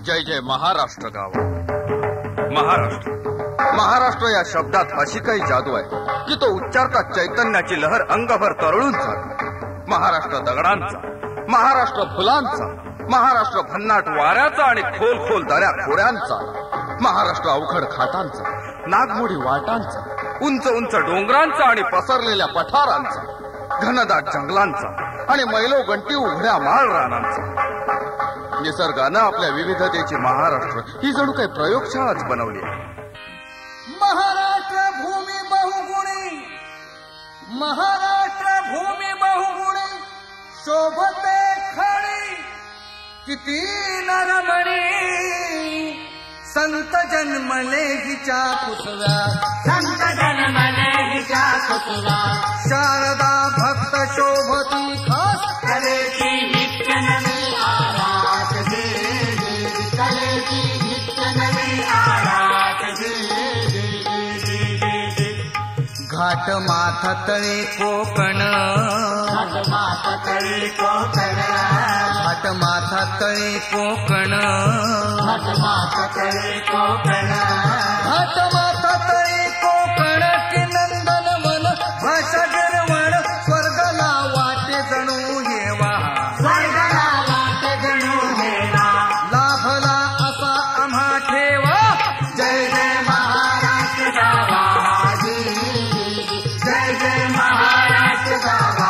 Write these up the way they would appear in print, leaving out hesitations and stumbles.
जय जय महाराष्ट्र गावा. महाराष्ट्र या शब्दात अशी काही जादू आहे की तो उच्चारतात चैतन्याची लहर अंगभर तरळून जाते. महाराष्ट्र दगडांचा, महाराष्ट्र फुलांचा, महाराष्ट्र भन्नाट वाऱ्याचा आणि खोल खोल दऱ्या खोऱ्यांचा, महाराष्ट्र अवघड खाटांचा, नागमोडी वाटांचा, उंच उंच डोंगरांचा आणि पसरलेल्या पठारांचा, घनदाट जंगलांचा आणि मैलोगंटी उघड्या माळ रानांचा. निसर्गानं आपल्या विविधतेची महाराष्ट्र ही जणू काही प्रयोगशाळाच बनवली आहे. महाराष्ट्र भूमी बहुगुणी, महाराष्ट्र भूमी बहुगुणी, शोभते खरी किती नरमणी. संत जन्मले हिच्या पुतळा, संत जन्मले हिच्या पुतळा. शारदा भक्त शोभती खास कलेची नित्य नवी आरास दे, कलेची नित्य नवी आरास दे. घाट माथा तळे कोकण, घाट माथा तळे कोकण, घाट माथा तळे कोकण, घाट माथा तळे कोकण, घाट माथा तळे कोकण. की नंदन मन भाषा गिरवण, स्वर्गाला वाटे जणू हेवा, स्वर्गाला वाटे जणू हेवा. लाभला असा आम्हा ठेवा. जय जय महाराष्ट्र गावा, जय जय महाराष्ट्र गावा.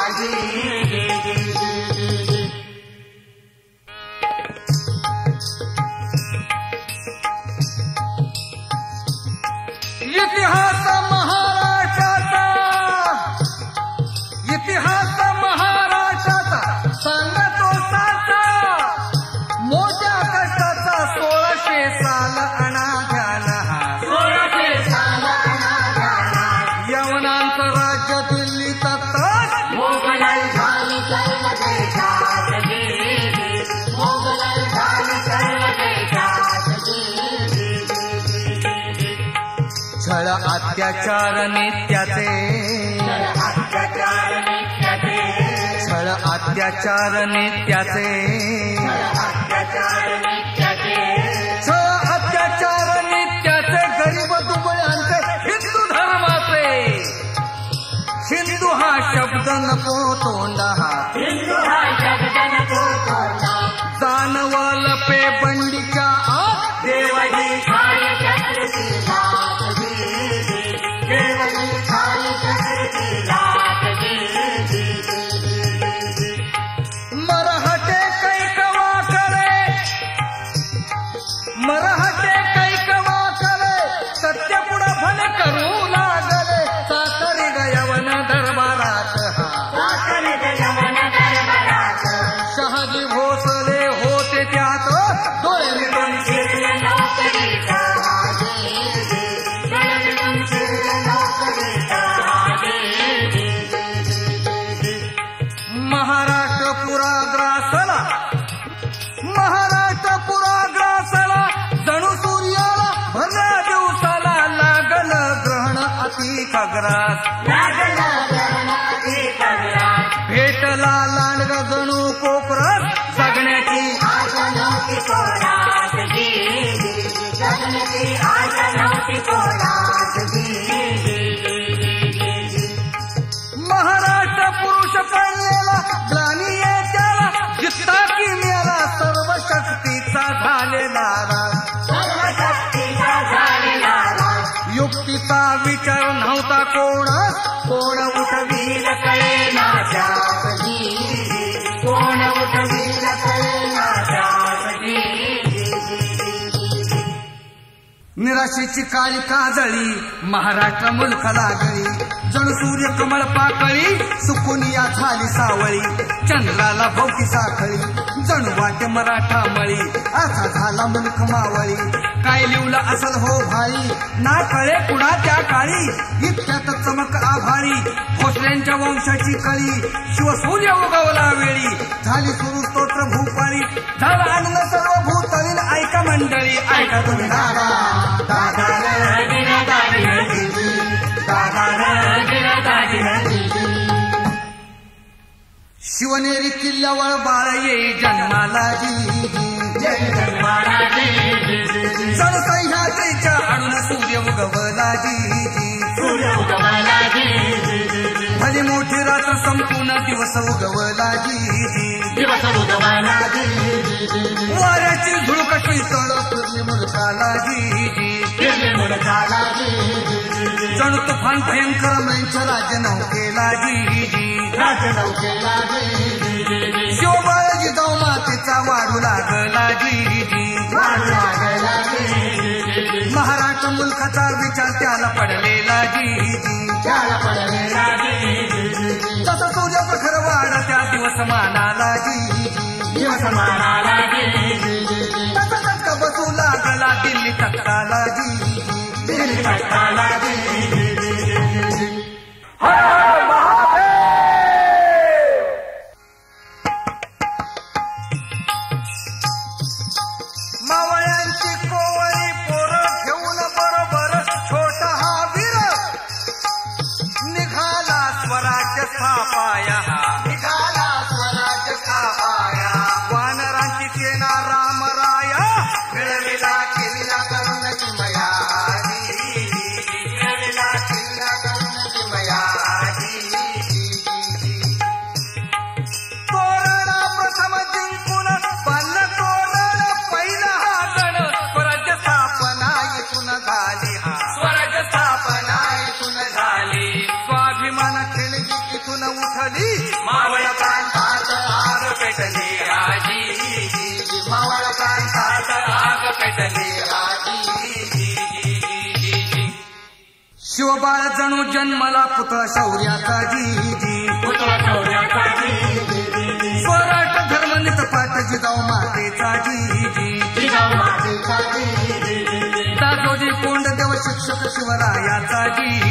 इतिहास महाराष्ट्राचा, इतिहास महाराष्ट्राचा सांगतो साचा. मोठ्या कष्टाचा 1600 साल अनाध्यान हा, 1600 साल अनाध्यान. यवनांचं राज्य दिल्लीत तट, मोगलाई झाली सर्व देशात गे, मोगलाई झाली सर्व देशात गे. छळ अत्याचार नित्याचे, छळ अत्याचार नित्याचे, छळ अत्याचार नित्याचे, छळ अत्याचार नित्याचे, छळ अत्याचार नित्याचे. गरीब दुबळ्यांचे हिंदू धर्माचे, हिंदू हा शब्द नको तोंडा, हिंदू हा शब्द नको तोंडा. जानवल पे बंडीच्या आत, देवही खाय छत्रची लाट दे, देवही खाय छत्रची लाट दे. मराठे कैकवा करे, मराठे कैकवा करे, सत्य पुढं भले करू लागले. साखरी गयवन दरबारात हा, साखरी गयवन दरबारात. शहाजी भोसले होते त्यात, डोळे मिटून शिरले नोकरीचा दे, डोळे मिटून शिरले नोकरीचा दे. महाराष्ट्र पुरा ग्रासला, महाराष्ट्र पुरा ग्रासला. जणू सूर्याला भल्या दिवसाला लागलं ग्रहण अति खग्रास, लागलं ग्रहण अति खग्रास. भेटला लांडग जणू कोपरात, जगण्याची आशा नव्हती कोणास गे, जगण्याची आशा नव्हती कोणास गे. महाराष्ट्र पुरुष पडलेला ग्लानी त्याला, जित्ता की मेला सर्व शक्तीचा झालेला राज, सर्व शक्तीचा झालेला राज. युक्तीचा विचार नव्हता कोणास, कोण उठवील कळेना त्यात गे, कोण उठवील कळेना त्यात गे. निराशेची काळी काजळी महाराष्ट्र मुलख लागली, जणू सूर्य कमळ पाकळी सुकून या झाली सावळी. चंद्राला भोवती साखळी जणू वाटे मराठा मळी, असा झाला मुलख मावळी. काय लिवलं असल हो भाई, ना कळे कुणा त्या काळी. इतक्यात चमक आभाळी, भोसल्यांच्या वंशाची कळी. शिवसूर्य उगवला वेळी, झाली सुरू स्तोत्र भूपाळी. झाला आनंद सर्व भूतलीन. ऐका मंडळी, ऐका तुम्ही दादा, दादा शिवनेरी किल्ल्यावर बाळ येई जन्माला जी. जणू सह्याद्रीच्या आडून सूर्य उगवला भली मोठी रात्र संपूर्ण दिवस उगवला वाऱ्याची झुळूक शीतळ फिरली मुलकाला जणू तुफान भयंकर मृंच राज्य नौकेला शिवबाळजी जाऊ मातेचा वाढू लागला महाराष्ट्र मुलखाचा विचार त्याला पडलेला तसं तुझ्या प्रखर वाढ त्या दिवस मानाला तसं बसू लागला दिल्ली तख्ताला मावळ्यांची कोवळी पोरं घेऊन बरोबर छोटा हा वीर निघाला स्वराज्य स्थापाया वानरांची सेना रामराया मिळविला किल्ला करुणाची मयाजी तोरणा प्रथम जिंकून बांधलं तोरण पहिला हा गण स्वराज्य स्थापना इथून झाली स्वाभिमान खेळगी इथून उठली मावळ प्रांतात आग पेटली मावळ प्रांतात आग पेटली शिवबाळ जणू जन्मला पुतळा शौर्याचा स्वराट धर्म नितपाट जिजाऊ मातेचा दादोजी कोंडदेव शिक्षक शिवरायाचा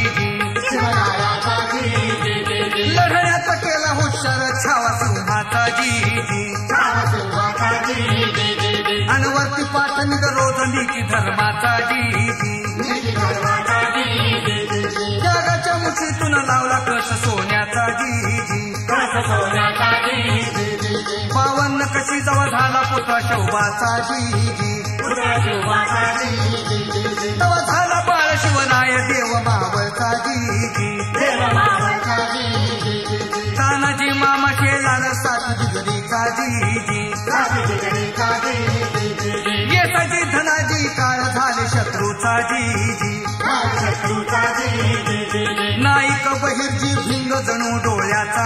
लढण्यात केला हुशार छावा सिंहाचा अनवरती पाठ निग रोज नीती धर्माचा जगाच्या मुठीतून लावला कस सोन्याचा बावन्न कशी जवळ झाला पुतळा शोभाचा तवा झाला बाळ शिवराय देव बाबळचा तानाजी मामा शेलार सात जिगरीचा येसाजी धनाजी काळ झाले शत्रूचा नाईक बहिर्जी भिंग जणू डोळ्याचा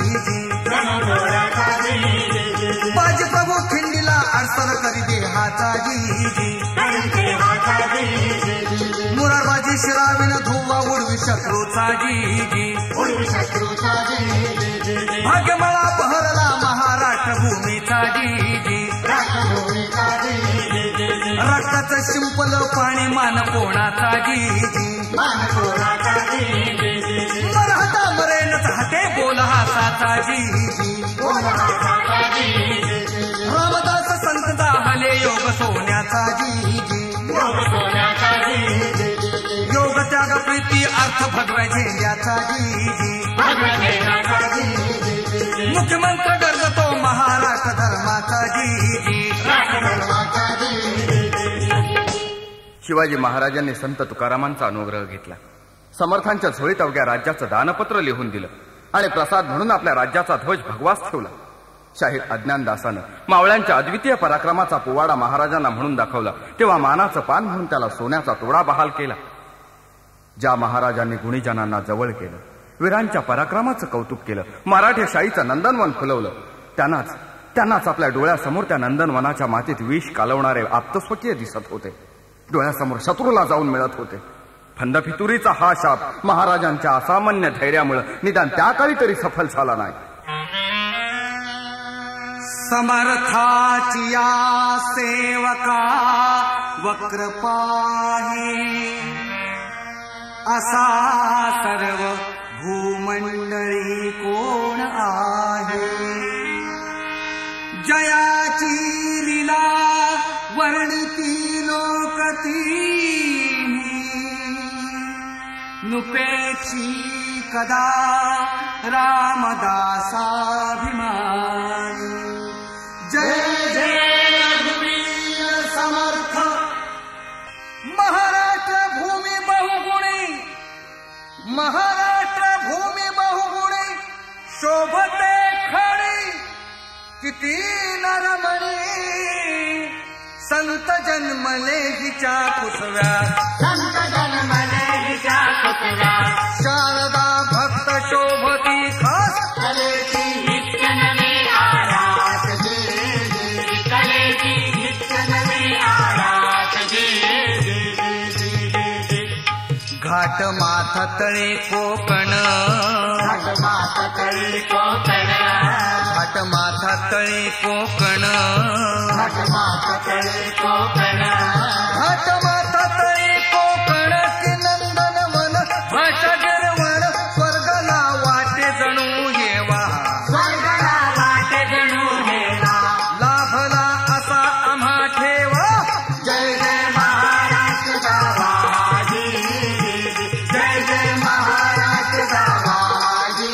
बाजी प्रभू खिंडीला अडसर करी देहाचा मुरारबाजी शिराविन धुवा उडवी शत्रूचा भाग्यमळा बहरला महाराष्ट्र भूमीचा रक्ताचं शिंपल पाणी मान कोणाचा मरहता मरेनच हाते बोल हासाचा रामदास संत दाहले योग सोन्याचा योग त्याग प्रीती अर्थ भगव्या झेंड्याचा मुख्यमंत्र गरजतो महाराष्ट्र धर्माचा शिवाजी महाराजांनी संत तुकारामांचा अनुग्रह घेतला. समर्थांच्या झोळीत अवघ्या राज्याचं दानपत्र लिहून दिलं आणि प्रसाद म्हणून आपल्या राज्याचा ध्वज भगवास ठेवला. शाहीर अज्ञानदासानं मावळ्यांच्या अद्वितीय पराक्रमाचा पोवाडा महाराजांना म्हणून दाखवला तेव्हा मानाचं पान म्हणून त्याला सोन्याचा तोडा बहाल केला. ज्या महाराजांनी गुणीजनांना जवळ केलं, वीरांच्या पराक्रमाचं कौतुक केलं, मराठेशाहीचं नंदनवन फुलवलं, त्यांनाच आपल्या डोळ्यासमोर त्या नंदनवनाच्या मातीत विष कालवणारे आप्तस्वकीय दिसत होते. डोळ्यासमोर शत्रूला जाऊन मिळत होते. फंदफितुरीचा हा शाप महाराजांच्या असामान्य धैर्यामुळे निदान त्या काळी तरी सफल झाला नाही. समर्थाची या सेवका वक्र पाहे असा सर्व भूमंडळी कोण आहे. जयाची लीला वर्णिती लोकती नुपेक्षी कदा रामदासाभिमान. जय जय किती नरमणी संत जन्मले हिच्या कुसव्यात, संत जन्मले हिच्या कुसव्यात, शारदा भक्त शोभती खास कलेची नित्य नवी आरास गे, कलेची नित्य नवी आरास गे. घाट माथा तळे कोकण, घाट माथा तळी कोकण, घाट माथा तळे कोकण, घाट माथा तळी कोकण, घाट माथा तळे कोकण की नंदनवन भाषा गिरवण स्वर्गाला वाटे जणू येवा, स्वर्गाला वाटे जणू हेवा, लाभला असा आम्हा ठेवा. जय जय महाराष्ट्र गावाजी, जय जय महाराष्ट्र गावाजी.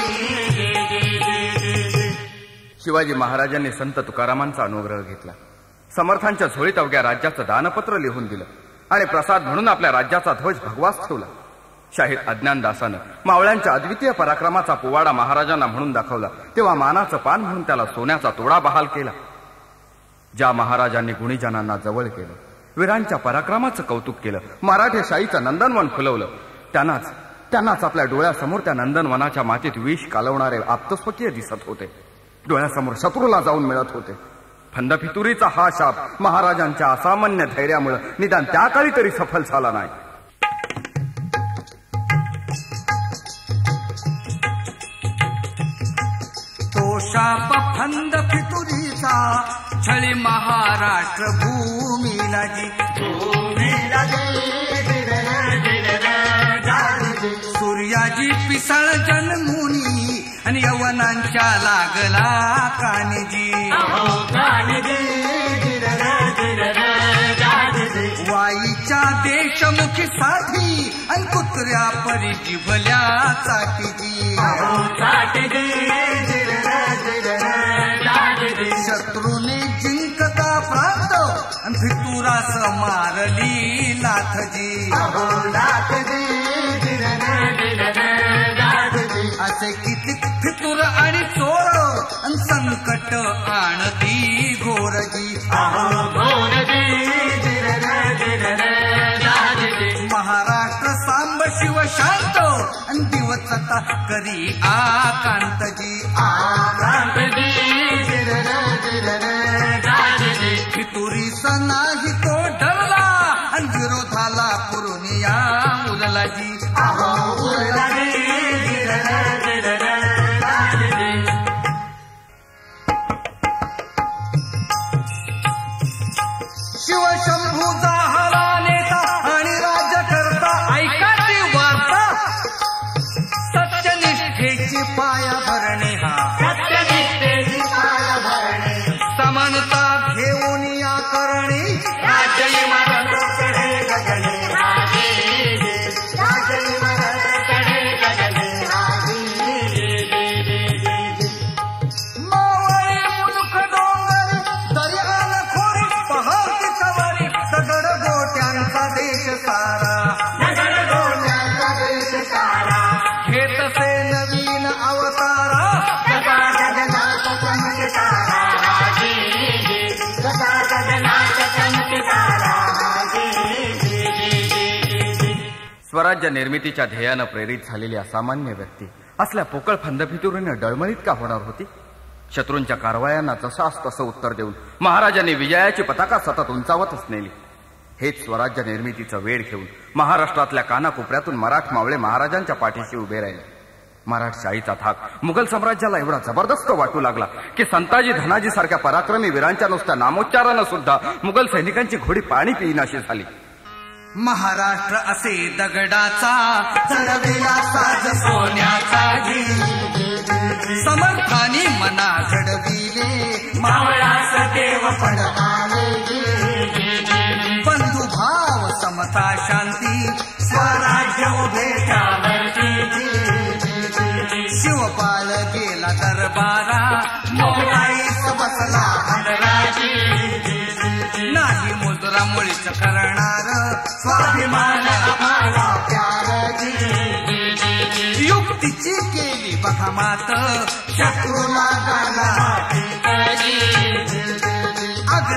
शिवाजी महाराजांनी संत तुकारामांचा अनुग्रह घेतला. समर्थांच्या झोळीत अवघ्या राज्याचं दानपत्र लिहून दिलं आणि प्रसाद म्हणून आपल्या राज्याचा ध्वज भगवाच ठेवला. शाहीर अज्ञानदासानं मावळ्यांच्या अद्वितीय पराक्रमाचा पोवाडा महाराजांना म्हणून दाखवला, तेव्हा मानाचं पान म्हणून त्याला सोन्याचा तोडा बहाल केला. ज्या महाराजांनी गुणीजनांना जवळ केलं, वीरांच्या पराक्रमाचं कौतुक केलं, मराठेशाहीचं नंदनवन फुलवलं, त्यांनाच आपल्या डोळ्यासमोर त्या नंदनवनाच्या मातीत विष कालवणारे आप्तस्वकीय दिसत होते. डोळ्यासमोर शत्रूला जाऊन मिळत होते. फंदफितुरीचा हा शाप महाराजांच्या असामान्य धैर्यामुळे निदान त्या काळी तरी सफल झाला नाही. तो शाप फंद फितुरीचा छळी महाराष्ट्र भूमीला जी, भूमीला गे, सूर्याजी पिसळ जन्मुनी आणि यवनांच्या लागला कानजी, वाईच्या देशमुखी साठी आणि कुत्र्या परी जिभल्या चाटीजी, शत्रूने जिंकता प्रांत आणि फितुरास मारली लाथजी, असे किती फितुर आणि चोर आणि संकट आणती घोरजी, महाराष्ट्र सांब शिव शांत आणि दिवसता करी आकांतजी, फितुरीस नाही तो डरला आणि विरोधाला पुरुनिया उरला जी, शिवशंभूचा हवा नेता आणि राज्यकर्ता ऐकाची वार्ता, सत्यनिष्ठेची पाया भरणे हा, समानता घेऊन या करणे मावळे मुलुख डोंगर दर्यान खोरी पहाती सवारी, दगड गोट्यांचा देश सारा, घेतसे नवीन अवतारा, स्वराज्य निर्मितीच्या ध्येयानं प्रेरित झालेली असामान्य व्यक्ती असल्या पोकळ फंदफितुरीनं डळमळीत का होणार होती? शत्रूंच्या कारवायांना जसास तसं उत्तर देऊन महाराजांनी विजयाची पताका सतत उंचावतच नेली. हेच स्वराज्य निर्मितीचं वेळ घेऊन महाराष्ट्रातल्या कानाकोपऱ्यातून मराठ मावळे महाराजांच्या पाठीशी उभे राहिले. मराठशाहीचा धाक मुघल साम्राज्याला एवढा जबरदस्त वाटू लागला की संताजी धनाजी सारख्या पराक्रमी वीरांच्या नुसत्या नामोच्चारानं सुद्धा मुघल सैनिकांची घोडी पाणी पिईनाशी झाली. महाराष्ट्र असे दगडाचा चढवेला साज सोन्याचा जी, समर्थानी मना घडविले मावळास देव पडताले, बंधुभाव समता शांती स्वराज्य उभे त्यावरती, शिवपाल गेला दरबारा मोगलाईस बसला हंडराजी, नाही मुद्रा मुळीच करणार स्वाभिमान आम्हाला प्यारजी, युक्तीची केली बघा मात शत्रूला गाला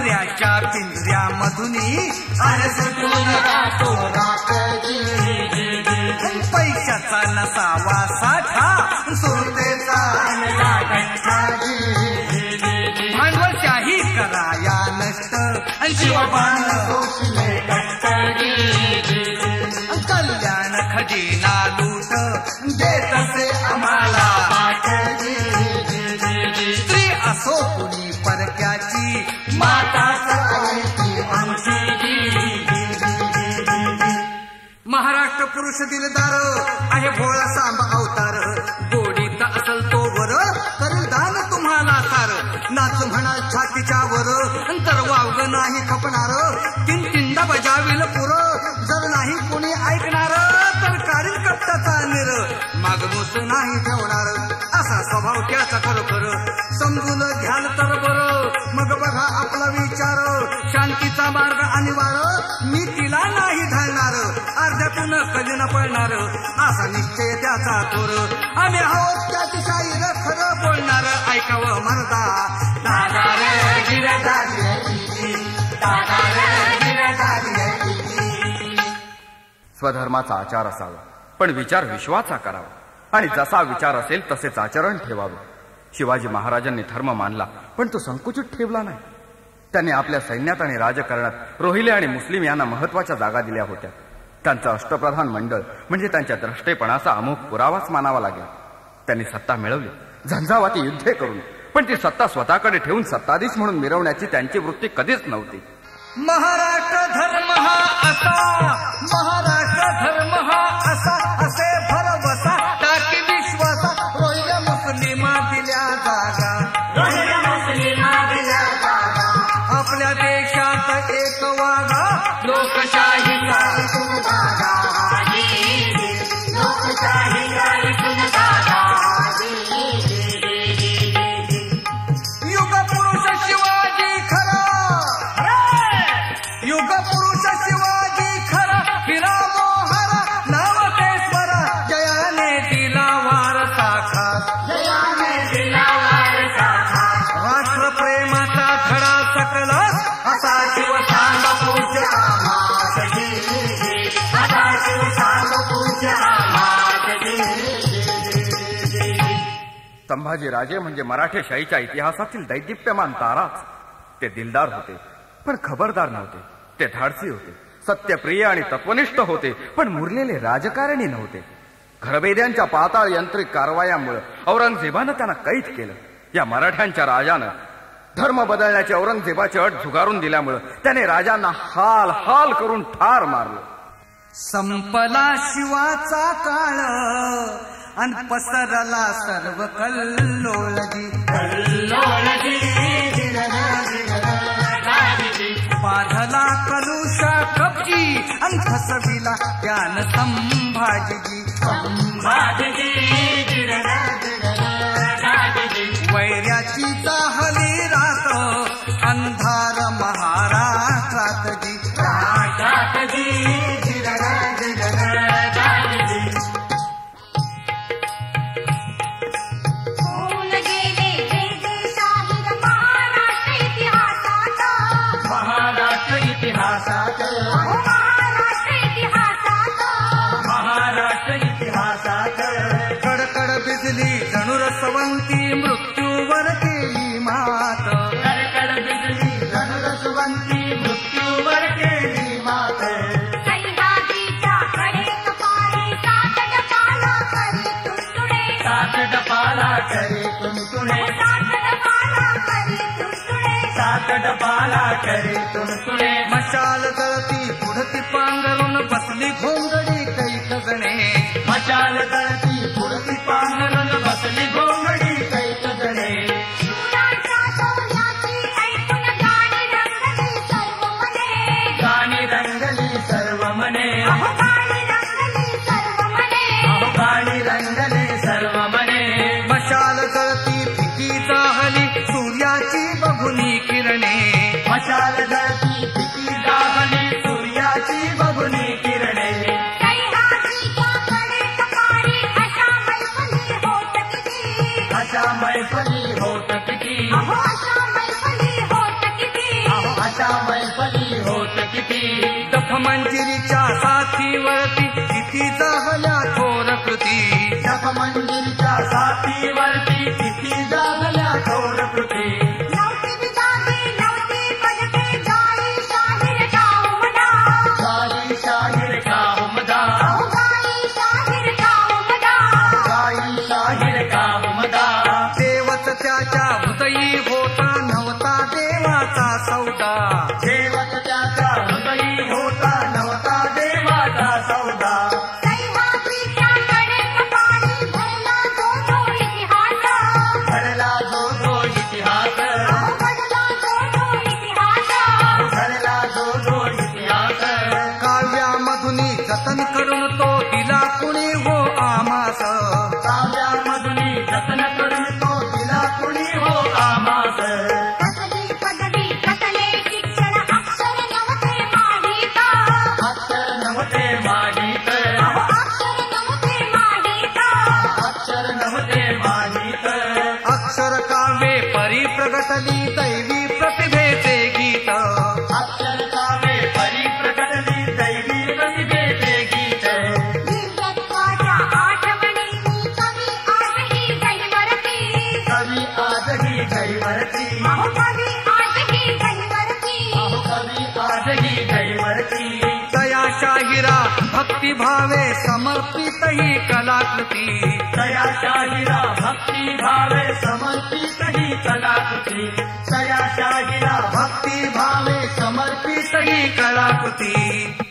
भवऱ्याच्या पिंजऱ्यामधुनी अरे सुटून राहतो राखजी पैशाचा नसावा साठा सुरतेचा आणला कंठाजी भांडवलशाही कराया नष्ट शिवबाण सोसले कंठजी कल्याण खजिना लूट देत असे आम्हाला पाठजी स्त्री असो कुणी परक्याची माताच आईची आमची महाराष्ट्र पुरुष दिलदार आहे भोळा सांब अवतार गोडीत असल तो वर करू दान तुम्हाला सार नाच म्हणा छातीच्या वर तर वावग नाही खपणार तीन तीनदा बजाविल पुर जर नाही कोणी ऐकणार तर काढील कप्ताचा निर मागमूस नाही ठेवणार असा स्वभाव त्याचा खरोखर समजून घ्याल तर बरं मग बघा आपला विचार शांतीचा मार्ग अनिवार्य मी तिला नाही घालणार अर्ध्यातून कधी न पळणार असा निश्चय त्याचा थोर आम्ही आहोत त्याची शाहीर खरं बोलणार ऐकावं मर्दा दादा रे गिरदारी दादा रे गिरदारी स्वधर्माचा आचार असावा पण विचार विश्वाचा करावा आणि जसा विचार असेल तसेच आचरण ठेवावे. शिवाजी महाराजांनी धर्म मानला पण तो संकुचित ठेवला नाही. त्यांनी आपल्या सैन्यात आणि राजकारणात रोहिले आणि मुस्लिम यांना महत्वाच्या जागा दिल्या होत्या. त्यांचं अष्टप्रधान मंडळ म्हणजे त्यांच्या द्रष्टेपणाचा अमुक पुरावाच मानावा लागेल. त्यांनी सत्ता मिळवली झंझावाती युद्धे करून, पण ती सत्ता स्वतःकडे ठेवून सत्ताधीश म्हणून मिरवण्याची त्यांची वृत्ती कधीच नव्हती. महाराष्ट्र धर्म हा असा, महाराष्ट्र धर्म हा असा, असे भरवसा टाकी विश्वासा रोहिल्या मुस्लिमा दिल्या जागा, रोहिल्या मुस्लिमा दिल्या जागा, आपल्या देशात एक वागा लोकशाहीचा इथून जागा लोकशाहीचा इथून जागा. युग पुरुष शिवाजी खरा, युग पुरुष शिवाजी खरा, फिरा मोहरा नावतेश्वर जयाने दिला वारसा खास, जयाने दिला वारसा खास. राष्ट्र प्रेमाचा धडा सकला असा शिवसांग पूज्य आम्हासजी, असा शिवसांग पूज्य आम्हासजी. संभाजी राजे म्हणजे मराठेशाहीच्या इतिहासातील दैदिप्यमान ताराच. ते दिलदार होते पण खबरदार नव्हते. ते धाडसी होते, सत्यप्रिय आणि तत्वनिष्ठ होते, पण मुरलेले राजकारणी नव्हते. घरबेद्यांच्या पाताळ यांत्रिक कारवायामुळे औरंगजेबानं त्यांना कैद केलं. या मराठ्यांच्या राजानं धर्म बदलण्याची औरंगजेबाची अट झुगारून दिल्यामुळे त्याने राजांना हाल हाल करून ठार मारलं. संपला शिवाचा काळ आणि पसरला सर्व कल्लोळजी, कल्लोळजी बाधला कलुषा कपजी आणि फसविला ज्ञान संभाजीजी, संभाजीजी वैर्याची चाहली रात अंधार महाराष्ट्रातजी, राष्ट्रातजी होऊन गेले जयजयशाहीर महाराष्ट्र इतिहासात, महाराष्ट्र इतिहासात, महाराष्ट्र इतिहासात. महाराष्ट्र इतिहासात. कडकड बिजली जणू रसवंती मृत्यूवर केली मात, कडकड बिजली रणरसवंती मृत्यूवर केली मात. सह्याद्रीच्या कडेक पारी सात डपाला करी तुडतुडे, सात डपाला करे तुणतुणे, सात डपाला करी तुडतुडे. सात डपाला करे तुणतुणे. मशाल जळती पुढती पांघरून बसली घोंगडी कैक जणे, मशाल गळती पुढती पांघरून बसली घोंगडी कैक जणे. शूराच्या डोल्याची ऐकून गाणी रंगली सर्व मने, गाणी रंगली सर्व मने, अहो गाणी रंगली सर्व मने. अहो गाणी रंगली सर्व मने. मशाल जळती फिकी जाहली सूर्याची बघुनी किरणे, मशाल गळती फिकी जाहली सूर्याची बघुनी किरणे. सह्याद्रीच्या कडेक पारी अशा मैफली होत किती, अशा मैफली होत किती, अहो अशा मैफली होत किती. अहो जपमंजिरीच्या साथीवरती किती जागल्या थोर कृती जपमंजिरीच्या साथीवरती किती जागल्या थोर कृती नवती विदागी नवती पदके गाई शाहीर का उमदा गाई शाहीर का उमदा गाई शाहीर का उमदा गाई शाहीर का उमदा देवच त्याच्या हृदयी होता नव्हता देवाचा सौदा देवच त्याचा हृदयी होता नव्हता देवाचा सौदा सह्याद्रीच्या कडेकपारी भरला जो इतिहास घडला जो इतिहास घडला जो इतिहास घडला जो इतिहास काव्यामधुनी जतन करून तो दिला कुणी हो आमास काव्यामधुनी जतन करून तो दिला कुणी हो आमास कसली पदवी कसले शिक्षण अक्षर नव्हते माहित अक्षर नव्हते माहित अक्षर नव्हते माहित अक्षर नव्हते माहित अक्षर काव्ये परिप्रगटली दैवी प्रतिभेचे गीत अक्षर काव्ये परिप्रकटली दैवी प्रतिभेचे गीत दिव्यत्वाच्या आठवणींनी कवी आजही गहिवरती कवी आजही गैवरती कवी आजही गहिवरती कवी आजही गैवरती दया शाहिरा भक्तिभावे समर्पित ही कलाकृती दया शाहिरा भक्ती भावे समर्पित ही कलाकृती दया शाहिरा भक्तिभावे समर्पित ही कलाकृती